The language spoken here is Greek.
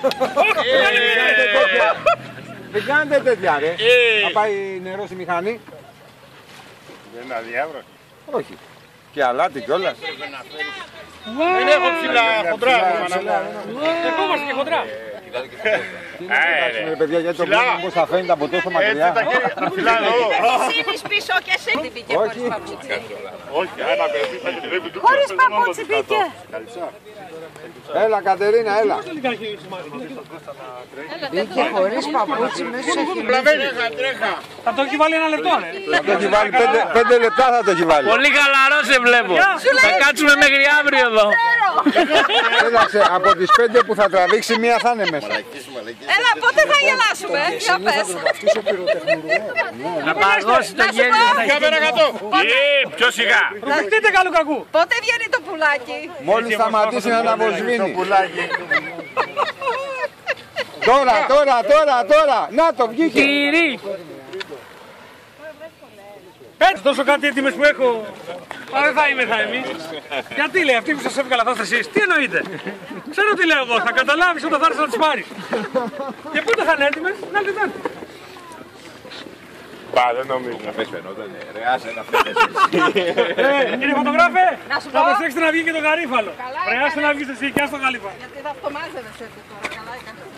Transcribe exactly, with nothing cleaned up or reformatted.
Δεν κάνετε τέτοια ρε. Θα πάει νερό στη μηχανή. Δεν είναι αδιάβρος. Όχι. Και αλάτι κιόλας. Δεν έχω ψηλά χοντρά. Ερχόμαστε και χοντρά. Ε, παιδιά, γιατί το βλέπουμε πως θα φαίνεται από τόσο μακριά. Τα ψηλά εδώ. Σύνεις πίσω και εσύ την πήγε χωρίς παπούτσι. Όχι, ένα παιδί θα την βλέπει. Χωρίς παπούτσι πήγε. Έλα Κατερίνα, έλα. Πήγε χωρίς παπούτσι μέσα σε Τρέχα. Θα το έχει βάλει ένα λεπτό, ναι. Θα το έχει βάλει πέντε, πέντε λεπτά θα το έχει βάλει. Πολύ χαλαρό σε βλέπω. Θα κάτσουμε μέχρι αύριο εδώ. Κοίταξε, από τις πέντε που θα τραβήξει μία θα είναι μέσα. Έλα, πότε θα γελάσουμε, για πες. Να παγώσει το γέλιο. Κάμερα κάτω. Ε, πιο σιγά. Δείτε καλού κακού. Πότε βγαίνει το πουλάκι. Μόλις σταματήσει να αναβοσβήνει. Τώρα, τώρα, τώρα, τώρα. Να το βγήκε. Τυρί. Έτσι, τόσο κάτι έτοιμες που έχω. Μα δεν θα είμαι θα εμείς. Γιατί λέει αυτή που σας έβγαλα θα είστε εσείς. Τι εννοείτε. Ξέρω τι λέω εγώ. Θα καταλάβεις όταν θα έρθεις να τις πάρεις. Και πότε θα είναι έτοιμες. Να την δείτε. Πα, δεν νομίζω. Ρε, άσε να φύγεις. Ε, κύριε φωτογράφε, Να σου θα πω. προσέξετε να βγει και το γαρίφαλο. Καλά Πρεάστε έκανε. να βγεις εσύ και ας το γαρίφαλο. Γιατί θα αυτομάζευεσαι τώρα, καλά έκανε.